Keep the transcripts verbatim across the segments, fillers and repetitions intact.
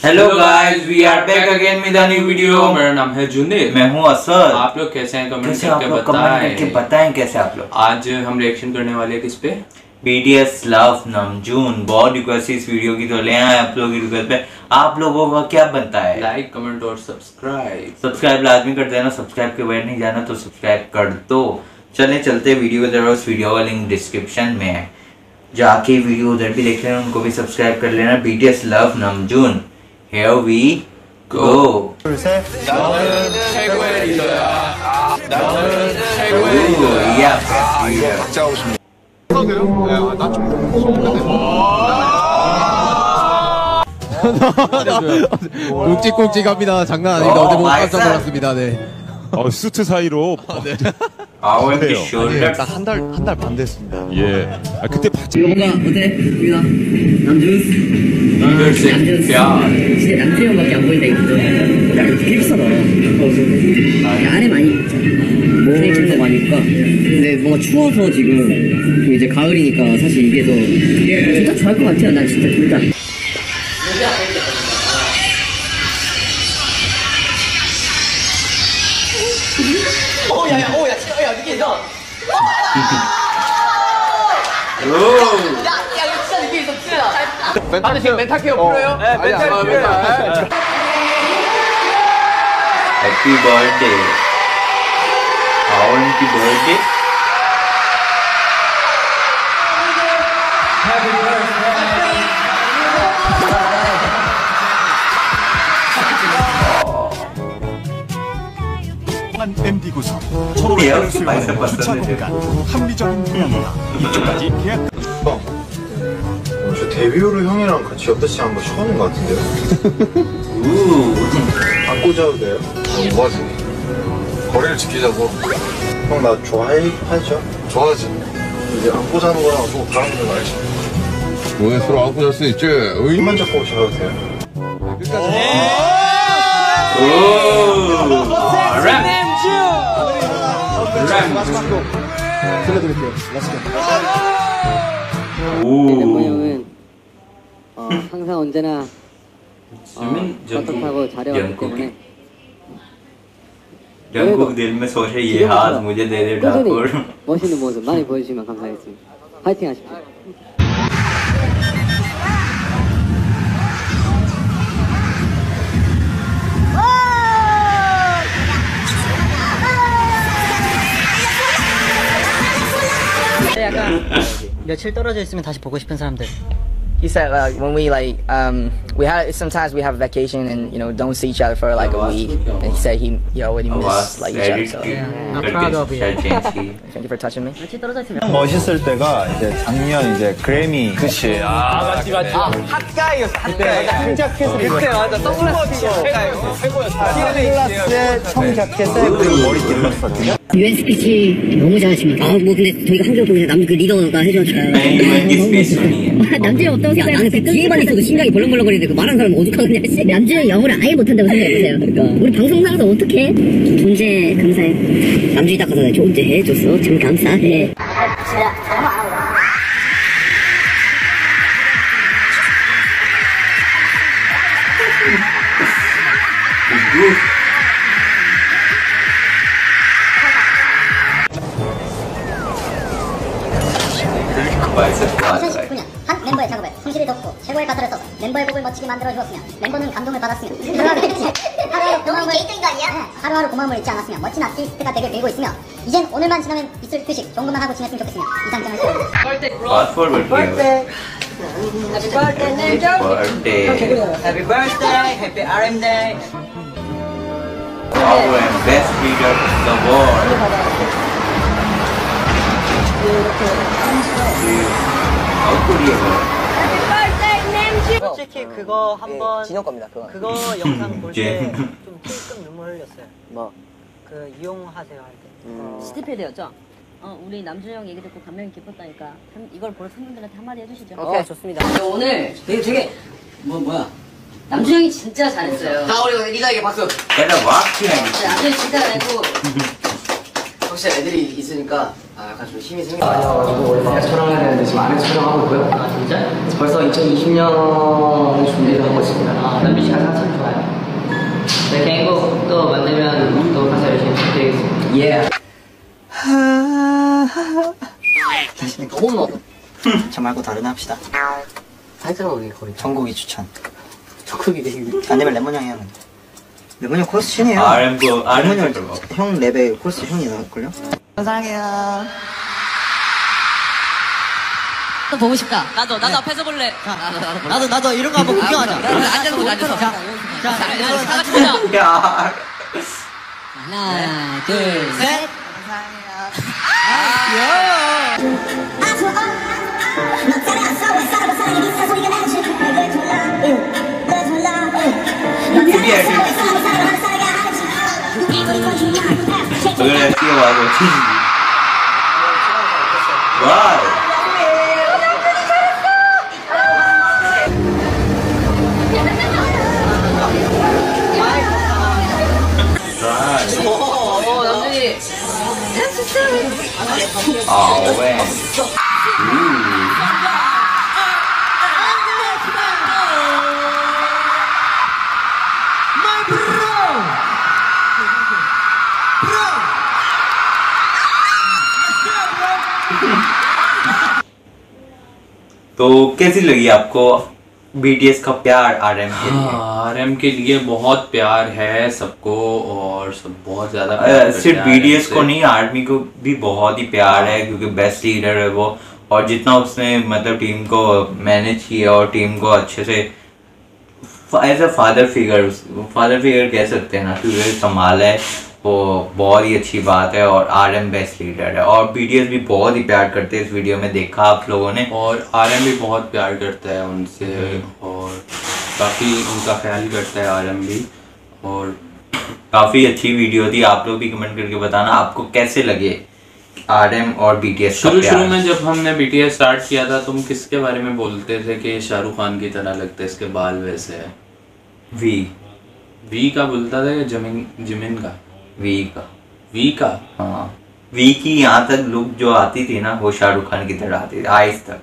Hello guys, we are back again with a new video. मेरा नाम है जुनेद, मैं हूँ असद। आप लोग कैसे हैं? कमेंट कैसे करके बताएं करके बताएं कैसे आप लोग। आज हम रिएक्शन करने वाले हैं किस पे? BTS love Namjoon. बहुत रिक्वेस्ट इस वीडियो की, तो ले आए आप लोग की रिक्वेस्ट पे। आप लोगों का क्या बनता है? लाइक, कमेंट और सब्सक्राइब। सब्सक्राइब लाजमी कर देना। सब्सक्राइब के बाद नहीं जाना तो सब्सक्राइब कर दो। चले चलते वीडियो की तरफ। वीडियो का लिंक डिस्क्रिप्शन में है, जाके वीडियो उधर भी देख लेना, उनको भी सब्सक्राइब कर लेना। BTS love Namjoon, here we go। 둘, 셋. 나는 최고의 리더야. 나는 최고의 Ooh, 리더야. yeah. 이거 박자 하고 싶네. 써도 돼요? 네, 나좀 굵직굵직합니다. 장난 아닙니다. 어, 어제 보고 깜짝 맛있어. 놀랐습니다. 네. 어, 수트 사이로 네. Our 그래요. shoulder. 한 달 한 달 반 됐습니다. 예. 아, 그때 봤지. 이거 뭔가 어때? 여기다 남준 남준씨, 남준 야. 진짜 남준이 형밖에 안 보인다 이거. 야 이거 되게 비싸다. 야, 안에 많이 입자. 뭐 되게 많이 입까? 근데 뭔가 추워서 지금 또 이제 가을이니까 사실 이게 더 진짜 좋아할 것 같아요. 난 진짜 둘 다. 오야야 오야 야 느낌 있어. 오. 야 이거 진짜 느낌 있어 진짜. 다들 지금 멘탈 케어 필요해요? 네 멘탈 필요해. Happy birthday. Our happy birthday. 엠디 구성 서로 이렇게 수 많이 있는 해봤었네, 주차 공간 합리적인 분양이다. 이쪽까지 계약. 어, 저 데뷔 후로 형이랑 같이 옆에서 한거 처음인 것 같은데요? 우. 안 꽂아도 돼요? 뭐하지? 거리를 지키자고. 형 나 좋아해? 하죠? 좋아하지. 이제 안 꽂아는 거랑 또 다른 건 알지? 왜 서로 안고 잘 수 있지? 힘만 잡고 오셔도 돼요? 오. 랩. 들려드릴게요. 오. 형은 어, 항상 언제나 지금은 떳떳하고 잘해왔기 때문에 Jungkook दिल में सोचे ये हाथ मुझे दे दे Thakur. 멋있는 모습 많이 보여주시면 감사하겠습니다. 파이팅 하십시오. 약간 며칠 떨어져 있으면 다시 보고 싶은 사람들. He said like when we like um we had sometimes we have vacation and you know don't see each other for like a week and he said he he already missed like each other so I'm proud of you. thank you for touching me. 며칠 떨어져 있으면. 멋있을 때가 이제 작년 이제 그래미. 그치. 아, 맞지 맞지. 아 핫가이였어 핫가이. 청자켓을 그때 맞아 선글라스 최고였어. 선글라스에 청자켓에 그리고 머리 길렀었거든요. 유엔 스피치 너무 잘하십니다. 아 뭐 근데 저희가 한줄 보고 남그 리더가 해줘가지고. 유엔 스피치. 남준이 어떤 생각? 나는 그 뒤에만 있어도 심장이 벌렁벌렁거리는데 그 말하는 사람은 오죽하겠냐 씨. 남준이 영어를 아예 못한다고 생각해보세요. 그러니까 우리 방송 나가서 어떡해? 존재 감사해. 남준이 딱 가서 존재해줬어. 참 감사해. 이천십구 년 한 멤버의 작업에 성실히 덮고 최고의 가사를 써서 멤버의 곡을 멋지게 만들어 주었으며 멤버는 감동을 받았으며 하루하루 고마움을 하루하루 고마움을 잊지 않았으며 멋진 아티스트가 되길 빌고 있으며 이젠 오늘만 지나면 있을 휴식 좋은 것만 하고 지냈으면 좋겠으며 이상점을 세웁니다. Passport बढ़ Happy birthday, Namjoon. birthday. Happy birthday, happy R M day. Our and best leader in the world. 솔직히 그거 한번 진영 겁니다 그거. 그거 영상 볼 때 예. 좀 찔끔 눈물 흘렸어요. 뭐? 그 이용하세요 할 때. 음. 스티패드였죠? 어, 우리 남준 형 얘기 듣고 감명이 깊었다니까 한- 이걸 볼 팬분들한테 한마디 해주시죠. 오케이 좋습니다. 오늘 되게 되게 뭐 뭐야 남준 형이 진짜 잘했어요. 자 우리 리더에게 박수. Get a walk here. 남준 형 진짜 잘했고 혹시 애들이 있으니까 아, 힘이 생겨. 아니요, 원래 촬영해야 되는데 지금 안에서 촬영하고 있고요. 아 진짜? 벌써 이천이십 년 준비를 하고 있습니다. 아, 난 뮤지컬 참 좋아요. 네, 개인곡 또 만들면 또 가사 열심히 부탁드리겠습니다. 예. 다시 너무 먹어. 저 말고 다른 애 합시다. 살짝 우리 거의 전곡이 추천. 전곡이 아니면 레몬 형이 하는. 레몬 형 코러스 슌이에요. 아르엠 거 아르엠 레몬 형 랩에 코러스 슌이 나올걸요? 사랑해요. 또 보고 싶다. 나도 나도 앞에서 볼래. 나도 나도 나도 나도 이런 거 한번 구경하자. 앉아서 보자 앉아서. 자, 자, 다 같이 보자. 야. 하나, 둘, 셋. 그래 뛰어와고 와우. 오, 남준이. 아, 왜? तो कैसी लगी आपको बीटीएस का प्यार आरएम के लिए? हाँ, आरएम के लिए बहुत प्यार है सबको और सब बहुत ज्यादा अ, सिर्फ बीटीएस को नहीं, आर्मी को भी बहुत ही प्यार है क्योंकि बेस्ट लीडर है वो। और जितना उसने मतलब टीम को मैनेज किया और टीम को अच्छे से as a father figure father figure कह सकते हैं ना, क्योंकि संभाला है वो बहुत ही अच्छी बात है। और आरएम बेस्ट लीडर है और बीटीएस भी बहुत ही प्यार करते हैं, इस वीडियो में देखा आप लोगों ने। और आरएम भी बहुत प्यार करता है उनसे और काफ़ी उनका ख्याल करता है आरएम भी। और काफ़ी अच्छी वीडियो थी, आप लोग भी कमेंट करके बताना आपको कैसे लगे आरएम और बीटीएस का शुरू प्यार। शुरू में जब हमने बीटीएस स्टार्ट किया था तुम किसके बारे में बोलते थे कि शाहरुख खान की तरह लगता है, इसके बाल वैसे है? वी वी का बोलता था या जमीन जिमिन का? वी का वी का हाँ, वी की यहाँ तक लुक जो आती थी ना वो शाहरुख खान की तरह आती थी, आइस तक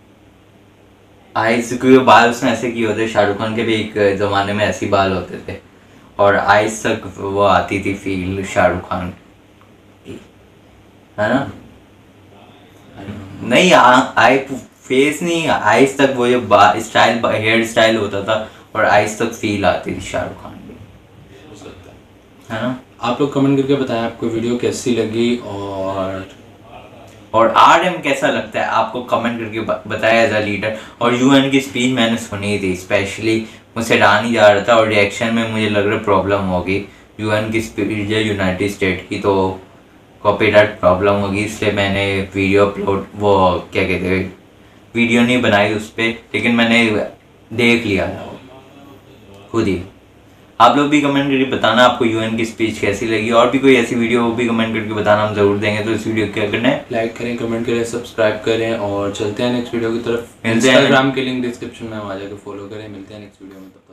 आइस क्योंकि बाल उसने ऐसे किए होते, शाहरुख खान के भी एक जमाने में ऐसे बाल होते थे और आइस तक वो आती थी फील शाहरुख खान की, है ना? नहीं आई फेस नहीं, आइस तक वो जो स्टाइल हेयर स्टाइल होता था और आइस तक फील आती थी शाहरुख खान की, है ना? आप लोग कमेंट करके बताएं आपको वीडियो कैसी लगी और और आरएम कैसा लगता है आपको, कमेंट करके बताया एज अ लीडर। और यूएन की स्पीच मैंने सुनी थी, स्पेशली मुझसे रहा नहीं जा रहा था और रिएक्शन में मुझे लग रहा प्रॉब्लम होगी। यूएन की स्पीच है यूनाइटेड स्टेट की, तो कॉपीराइट प्रॉब्लम होगी, इसलिए मैंने वीडियो अपलोड वो क्या कहते हैं वीडियो नहीं बनाई उस पर, लेकिन मैंने देख लिया था खुद ही। आप लोग भी कमेंट करके बताना आपको यूएन की स्पीच कैसी लगी, और भी कोई ऐसी वीडियो वो भी कमेंट करके बताना, हम जरूर देंगे। तो इस वीडियो को क्या करना है, लाइक करें, कमेंट करें, सब्सक्राइब करें और चलते हैं नेक्स्ट वीडियो की तरफ। मिलते हैं। इंस्टाग्राम के लिंक डिस्क्रिप्शन में आ जाकर फॉलो करें। मिलते हैं नेक्स्ट वीडियो में।